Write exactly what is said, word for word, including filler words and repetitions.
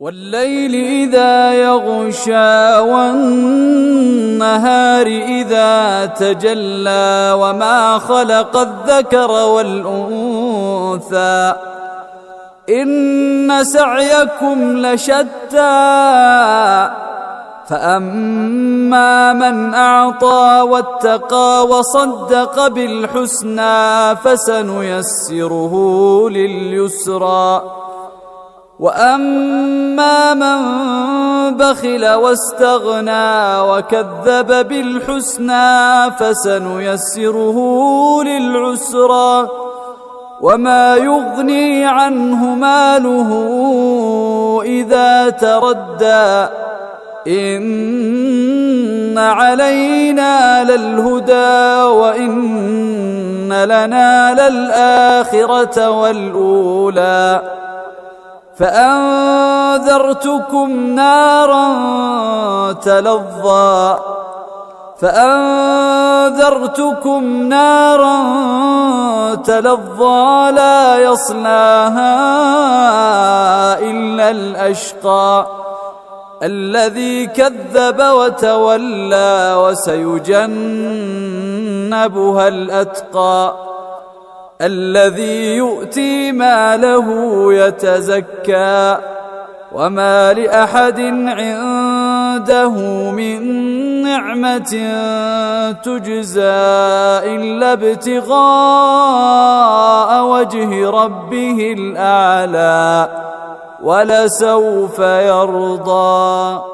والليل إذا يغشى والنهار إذا تجلى وما خلق الذكر والأنثى إن سعيكم لشتى فأما من أعطى واتقى وصدق بالحسنى فسنيسره لليسرى وأما من بخل واستغنى وكذب بالحسنى فسنيسره للعسرى وما يغني عنه ماله إذا تردى إن علينا للهدى وإن لنا للآخرة والأولى فأنذرتكم نارا تلظى فأنذرتكم نارا تلظى لا يصلاها إلا الأشقى الذي كذب وتولى وسيجنبها الأتقى الذي يؤتي ماله يتزكى وما لأحد عنده من نعمة تجزى إلا ابتغاء وجه ربه الأعلى ولسوف يرضى.